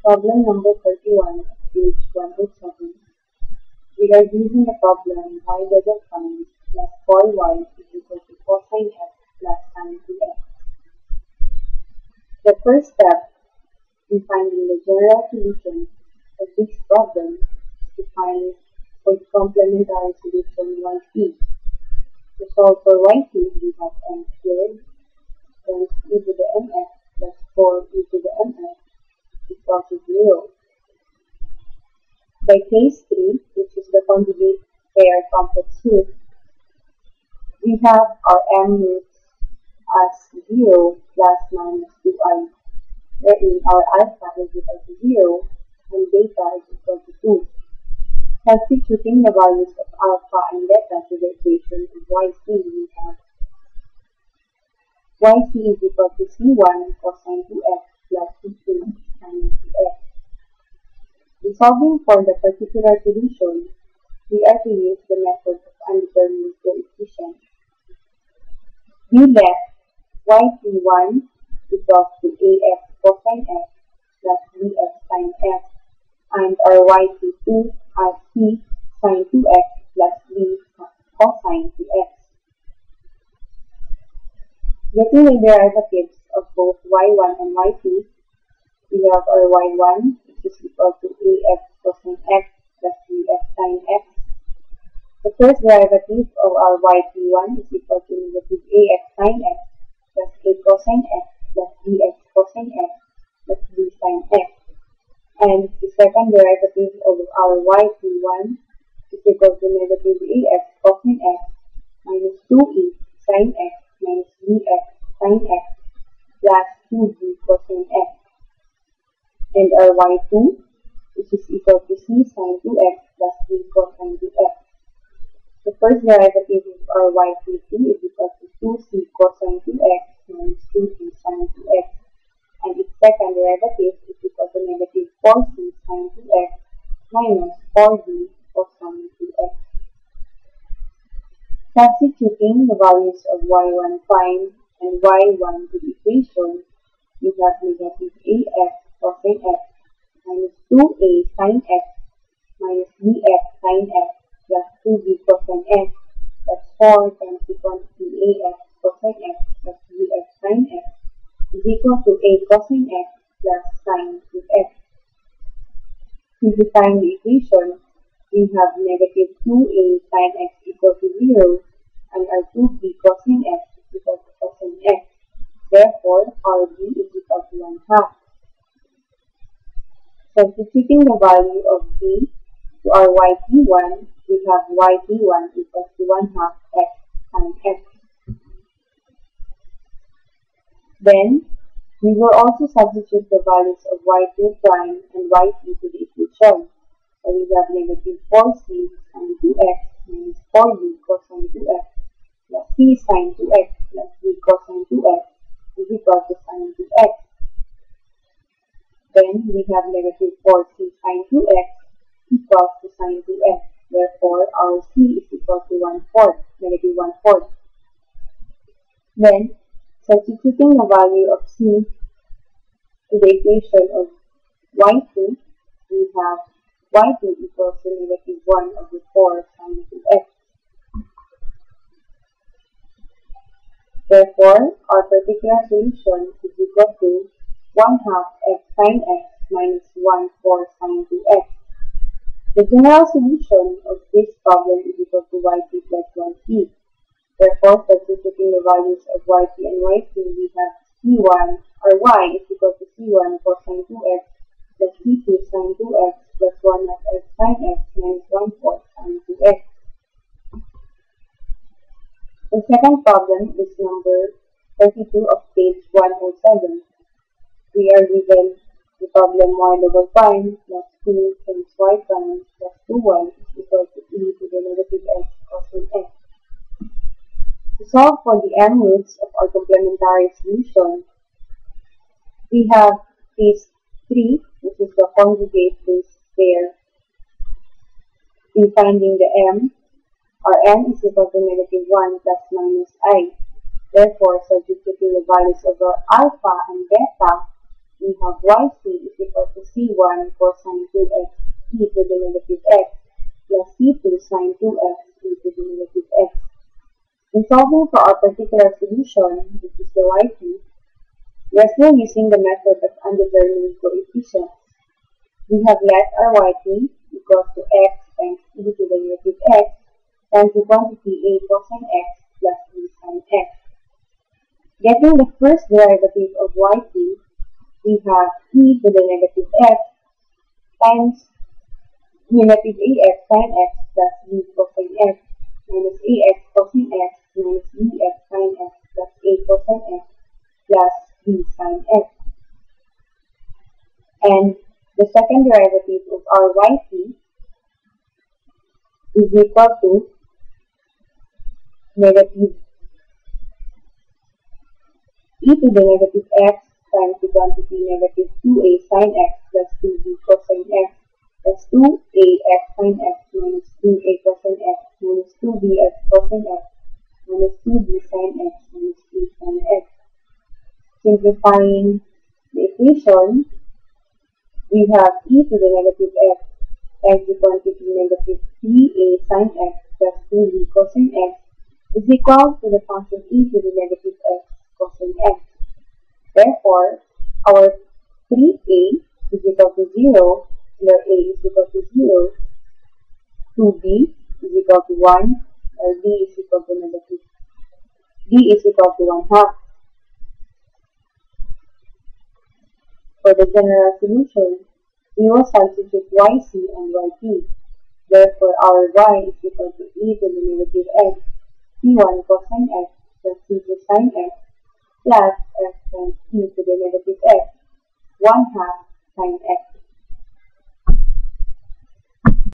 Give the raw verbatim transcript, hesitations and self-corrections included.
Problem number thirty-one, page one oh seven. We are using the problem y double prime plus four y is equal to cosine x plus sine two x. The first step in finding the general solution of this problem is to find for the complementary solution y t. To solve for y t, we have m squared times e to the mx plus four e to the mx equal to zero. By case three, which is the conjugate pair complex root, we have our m roots as zero plus minus two i, wherein our alpha is equal to zero and beta is equal to two. Substituting the values of alpha and beta to the equation of yc, we have yc is equal to c one cosine two x plus c two sine two x. In solving for the particular solution, we are to use the method of undetermined coefficient. We let y t one equals to ax cosine x plus bx sine x, and our y t two as c sine two x plus b cosine two x. Getting the derivatives of both y one and y two, we have our y one, which is equal to ax cosine x plus bx sine x. The first derivative of our y t one is equal to negative ax sine x plus a cosine x plus bx cosine x plus b sine x. And the second derivative of our y t one is equal to negative ax cosine x minus two e sine x minus bx sine x plus two b cosine x. And our y two, which is equal to c sine two x plus b cosine two x. The first derivative of our y two is equal to two c cosine two x minus two c sine two x. And its second derivative is equal to negative four c sine two x minus four b cosine two x. Substituting the values of y one prime and y one to the equation, we have negative ax cosine x minus two a sine x minus bx sine x plus two b cosine x plus four times the quantity ax cosine x plus bx sine x is equal to a cosine x plus sine two x. Simplifying the equation, we have negative two a sine x equal to zero and our two b cosine x is equal to cosine x. Therefore, our b is equal to one half. Substituting the value of b to our y t one, we have y t one equals to one half x sine x. Then, we will also substitute the values of y two prime and y t to the equation. So we have negative four c sine two x minus four b cosine two x plus c sine two x plus b cosine two x is equal to sine two x. Then we have negative four c sine two x equals to sine two x. Therefore, our c is equal to one fourth, negative one fourth. Then, substituting the value of c to the equation of y two, we have y two equals to negative one over four sine two x. Therefore, our particular solution is equal to one half x sine x minus one fourth sine two x. The general solution of this problem is equal to yt plus one t. Therefore, substituting the values of yt and yt, we have c one, or y is equal to c one cosine two x plus c two sine two x plus one half x sine x minus one fourth sine two x. The second problem is number thirty-two of page one oh seven. We are given the problem y double prime plus two times y prime plus two y is equal to e to the negative x cosine x. To solve for the m roots of our complementary solution, we have case three, which is the conjugate base pair. In finding the m, our m is equal to negative one plus minus I. Therefore, substituting the values of our alpha and beta, we have yc is equal to c one cosine two x e to the negative x plus c two sine two x e to the negative x. In solving for our particular solution, which is the yt, we are still using the method of undetermined coefficients. We have let our yt equal to x times e to the negative x times the quantity a cosine x plus b sine x. Getting the first derivative of yt, we have e to the negative x times negative ax sine x plus b cosine x minus ax cosine x minus bx sine x plus a cosine x plus b sine x. And the second derivative of our yt is equal to negative e to the negative x times the quantity negative two a sine x plus two b cosine x plus two a x sine x minus two a cosine x minus two bx cosine x minus two b sine x minus b sine x. Simplifying the equation, we have e to the negative x times the quantity negative three a sine x plus two b cosine x is equal to the function e to the negative x cosine x. Therefore, our three a is equal to zero, where a is equal to zero, two b is equal to one, or b is equal to negative, b is equal to one half. For the general solution, we will substitute yc and yt. Therefore, our y is equal to e to the negative x, c one cosine x plus c two sine x plus x times e to the negative x, one half sine x.